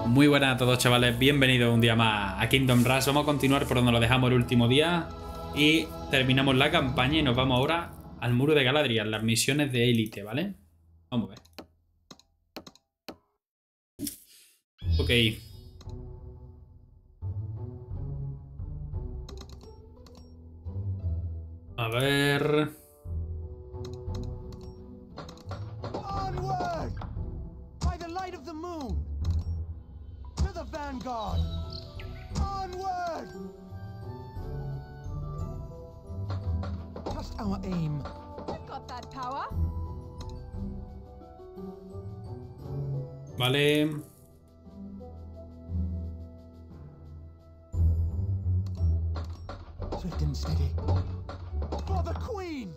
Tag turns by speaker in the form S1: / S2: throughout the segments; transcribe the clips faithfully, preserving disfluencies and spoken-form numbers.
S1: Muy buenas a todos, chavales, bienvenidos un día más a Kingdom Rush. Vamos a continuar por donde lo dejamos el último día y terminamos la campaña y nos vamos ahora al muro de Galadriel, las misiones de élite, ¿vale? Vamos a ver. Ok. A ver...
S2: Onward! By the light of the moon! To the vanguard! Onward! Trust our aim.
S3: I've got that power.
S1: Vale.
S2: Swift and steady. For the Queen!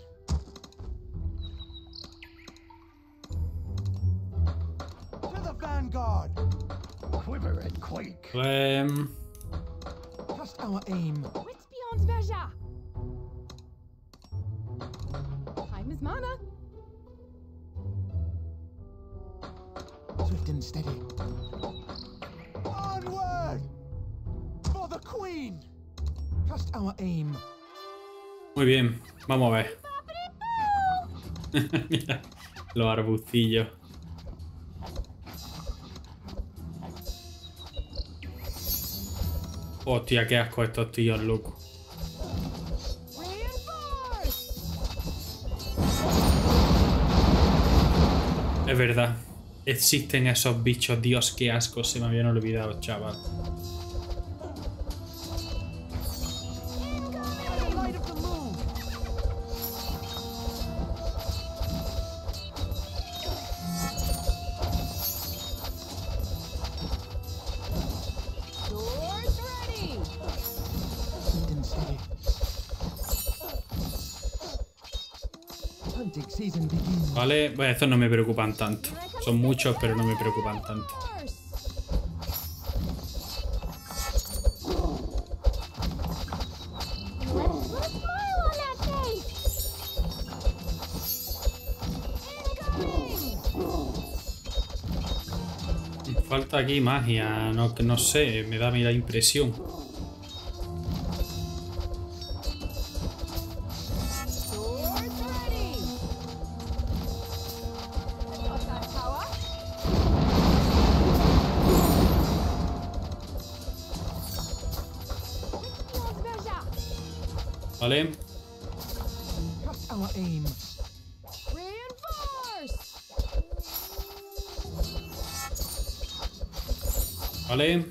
S2: To the vanguard! Quiver and quake.
S1: Um...
S2: Trust our aim.
S3: Wits beyond measure. Time is mana.
S2: Swift and steady. Onward! For the Queen! Trust our aim.
S1: Muy bien, vamos a ver. Mira, los arbustillos. Hostia, qué asco estos tíos, loco. Es verdad. Existen esos bichos. Dios, qué asco. Se me habían olvidado, chaval. Vale, bueno, estos no me preocupan tanto. Son muchos, pero no me preocupan tanto. Falta aquí magia, no, no sé, me da la impresión. Vale. Vale.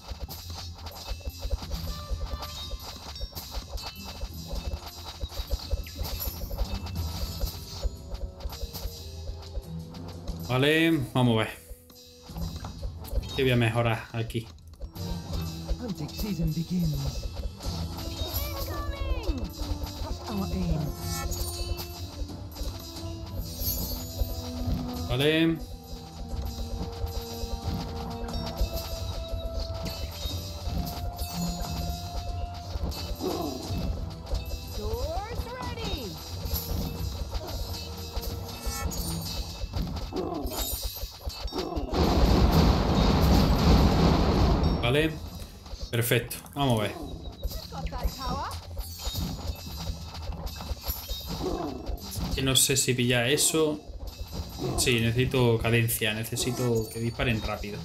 S1: Vale, vamos a ver. ¿Qué voy a mejorar aquí? Vale. Vale. Perfecto. Vamos a ver. Que no sé si pillar eso. Sí, necesito cadencia. Necesito que disparen rápido.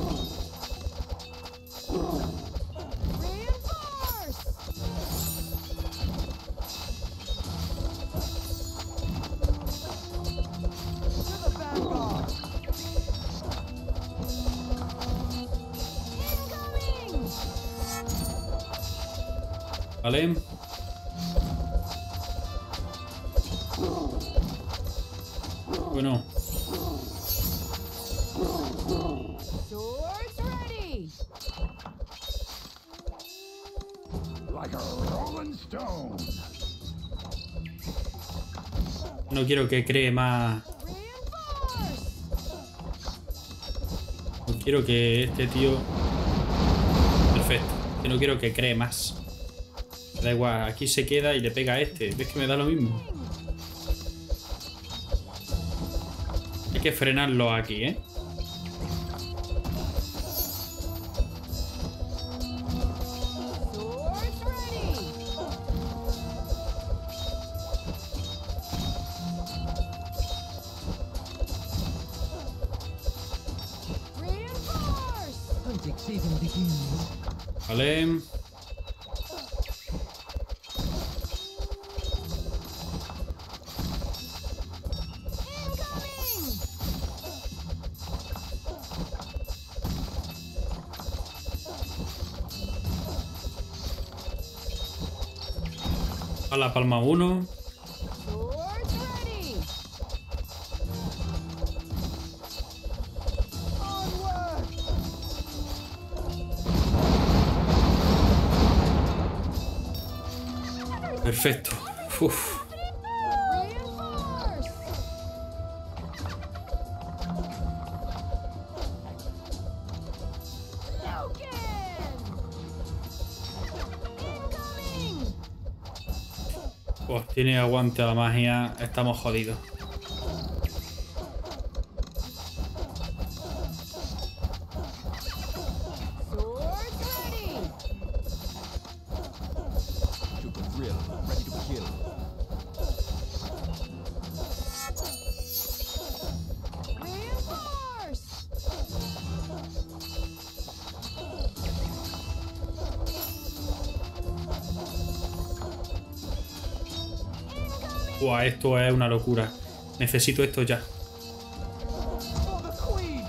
S1: Vale. Bueno. No quiero que cree más. No quiero que este tío... Perfecto. Que no quiero que cree más. Da igual, aquí se queda y le pega a este. ¿Ves que me da lo mismo? Hay que frenarlo aquí, ¿eh?
S2: Magic season begins.
S1: Vale. A la palma uno.
S3: Swords ready.
S2: Onward!
S1: Perfecto. Uf.
S3: Reinforce. Token. Incoming.
S1: Pues tiene aguante a la magia. Estamos jodidos.
S3: Swords ready.
S2: Shoot the thrill, ready to kill.
S3: Reinforce.
S1: Buah, esto es una locura. Necesito esto ya.
S2: For the queen!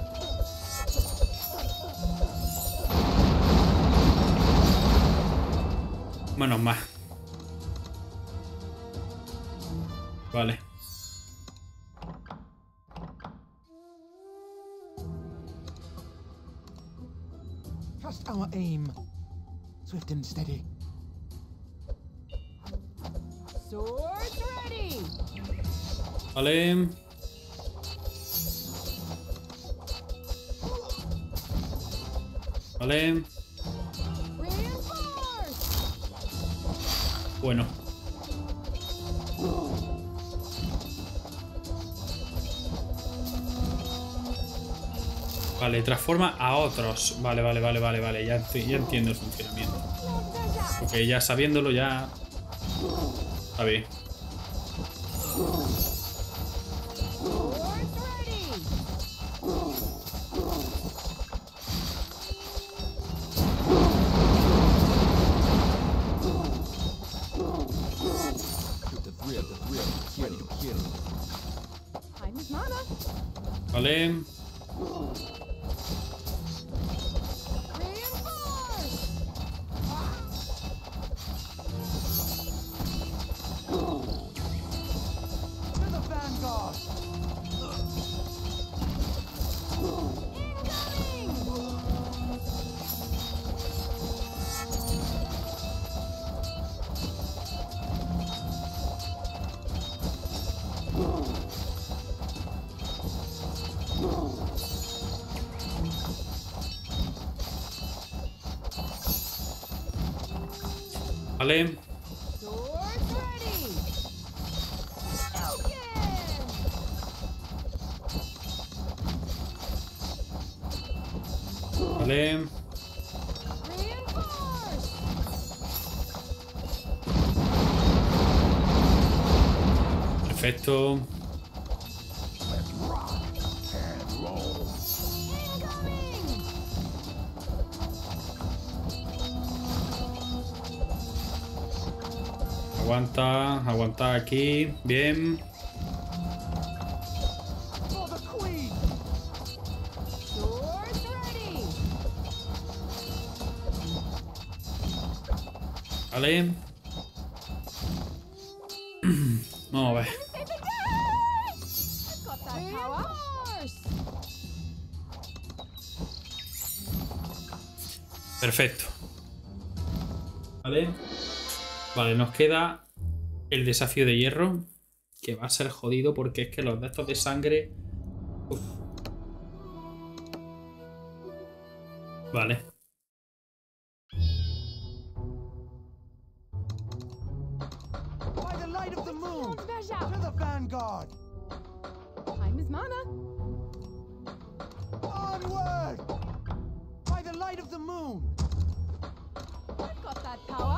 S1: Menos más. Vale.
S2: Trust our aim. Swift and steady.
S3: Swords ready.
S1: Vale. Vale.
S3: Reinforce.
S1: Bueno. Vale, transforma a otros. Vale, vale, vale, vale, vale. Ya, ent- ya entiendo el funcionamiento.
S3: Berserk.
S1: Ok, ya sabiéndolo ya... Está bien.
S3: Swords ready.
S2: Shoot the thrill, the thrill, ready to kill.
S3: Time is mana.
S1: Vale.
S3: Reinforce.
S2: To the vanguard!
S3: Incoming.
S1: Vale.
S3: Swords ready. Token.
S1: Vale.
S3: Reinforce.
S1: Perfecto.
S2: Let's rock and roll.
S3: Incoming.
S1: Aguanta, aguanta aquí. Bien.
S2: For the queen!
S3: Swords ready.
S1: Vale. Vamos a ver.
S3: Save the day. I've got that power.
S1: Perfecto. Vale. Vale, nos queda el desafío de hierro. Que va a ser jodido porque es que los de estos de sangre... Uf. Vale.
S2: By the light of the moon!
S3: Lord Berserk.
S2: To the vanguard!
S3: Time is mana.
S2: Onward! By the light of the moon!
S3: I've got that power.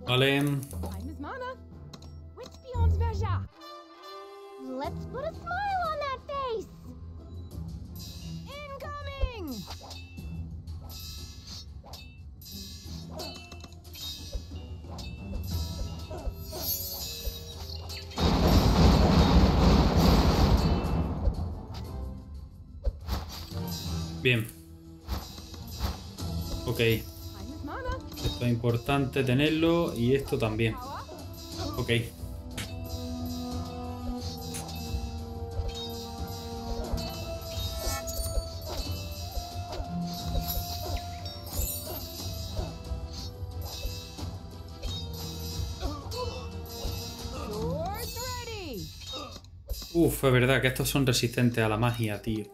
S1: Vale.
S3: Time is mana. What's beyond measure?
S4: Let's put a smile on that face.
S3: Incoming!
S1: Bien. Ok.
S3: Time is mana.
S1: Esto es importante tenerlo y esto también.
S3: Power.
S1: Ok.
S3: Swords ready.
S1: Uf, es verdad que estos son resistentes a la magia, tío.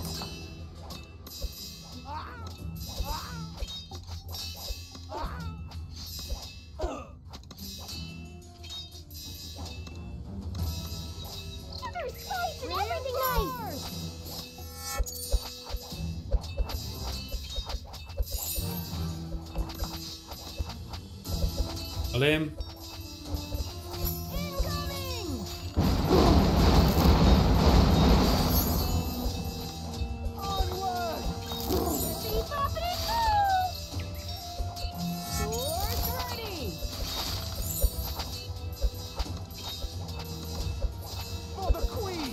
S4: Sugar, spice, and everything nice.
S1: Vale.
S3: Incoming!
S2: Onward!
S4: Bippity boppity boo.
S3: Swords ready.
S2: For the queen!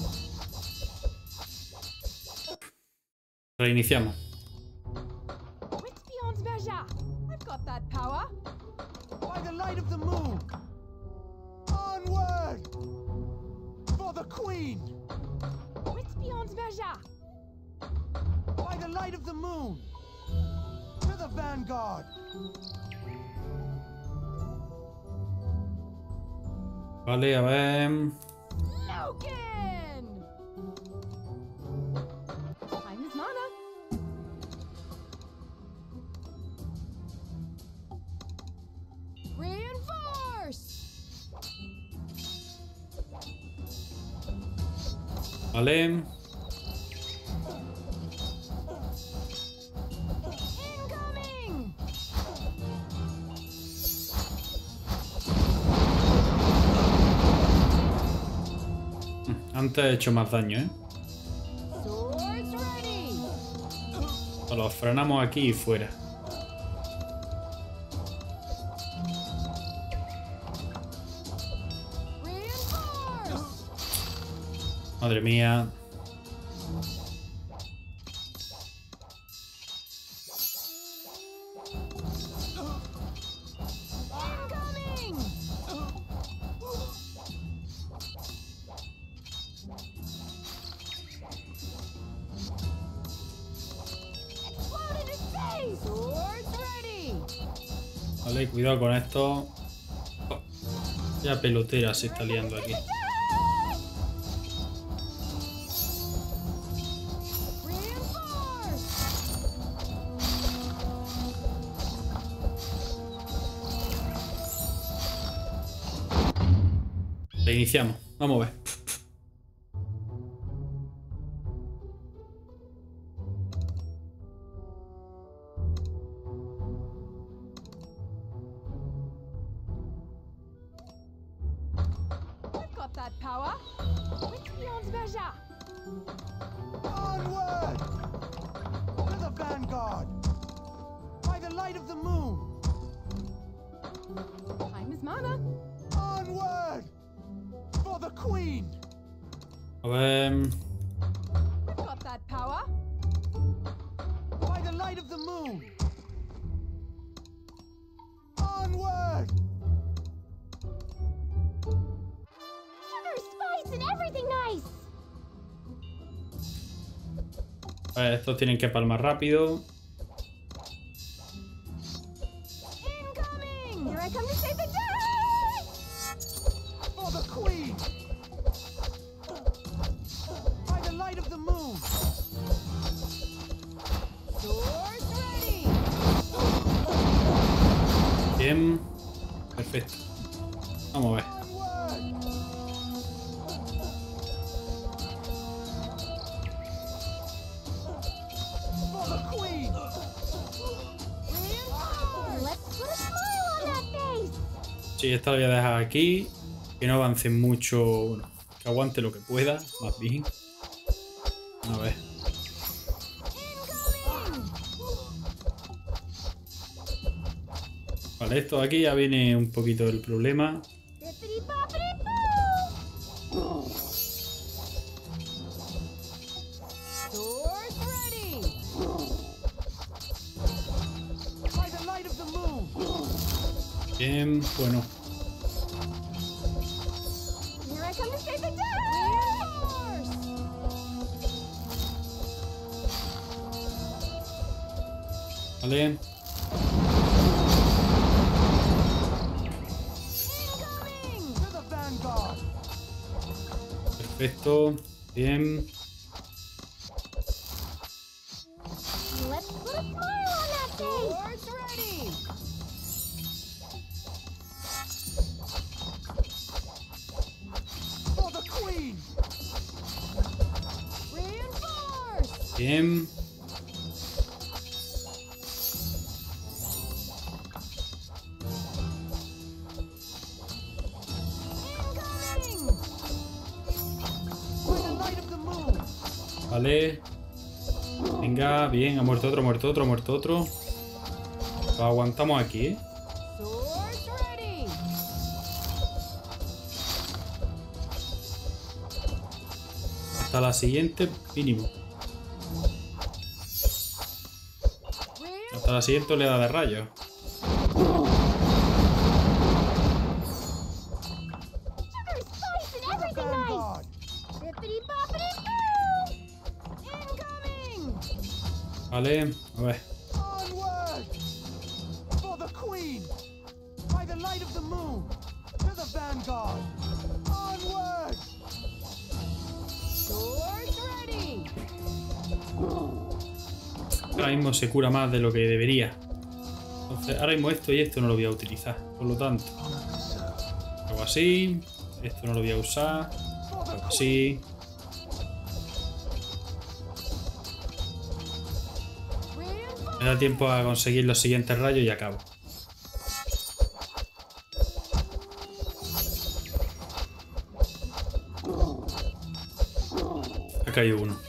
S1: Reiniciamos.
S3: What's beyond measure? I've got that power.
S2: By the light of the moon! Onward! For the queen!
S3: What's beyond measure?
S2: By the light of the moon! To the vanguard!
S1: Vale, a ver.
S3: Logan! Time is mana. Reinforce!
S1: Vale.
S3: Incoming!
S1: Antes he hecho más daño, ¿eh?
S3: Swords ready!
S1: Los frenamos aquí y fuera.
S3: Reinforce!
S1: Madre mía.
S3: Incoming! Explode in his face! Swords ready!
S1: Vale, cuidado con esto. Oh, ya pelotera se está liando aquí.
S3: Reinforce!
S1: Reiniciamos. Vamos a ver.
S3: I've got that power. What's beyond measure?
S2: Onward! To the vanguard! By the light of the moon!
S3: Time is mana.
S2: Onward! For the queen!
S1: A ver.
S3: I've got that power.
S2: By the light of the moon! Onward!
S4: Sugar, spice, and everything nice.
S1: A ver, estos tienen que palmar rápido.
S3: Incoming!
S4: Here I come to save the day.
S2: For the queen! By the light of the moon!
S3: Swords ready!
S1: Bien. Perfecto. Vamos a ver.
S2: Onward! For the queen!
S3: Reinforce!
S4: Let's put a smile on that face.
S1: Sí, esta la voy a dejar aquí. Que no avance mucho. Bueno, que aguante lo que pueda, más bien. A ver. Vale, esto de aquí ya viene un poquito del problema. Bien, bueno. Vale. Perfecto. Bien. Bien. Vale. Venga, bien, ha muerto otro, ha muerto otro, ha muerto otro. Lo aguantamos aquí, ¿eh? Hasta la siguiente, mínimo. Hasta la siguiente oleada de rayos. Vale, a ver. Ahora mismo se cura más de lo que debería. Entonces, ahora mismo esto y esto no lo voy a utilizar. Por lo tanto, hago así. Esto no lo voy a usar. Hago así. Me da tiempo a conseguir los siguientes rayos y acabo. Ha caído uno.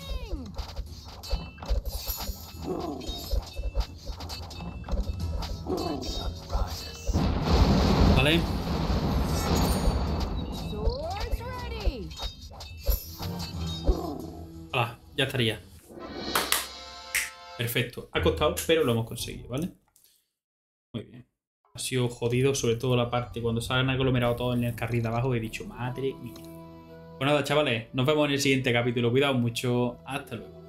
S1: Vale. Ah, ya estaría. Perfecto. Ha costado, pero lo hemos conseguido, ¿vale? Muy bien. Ha sido jodido, sobre todo la parte cuando se han aglomerado todos en el carril de abajo. He dicho, madre mía. Pues nada, chavales. Nos vemos en el siguiente capítulo. Cuidaos mucho. Hasta luego.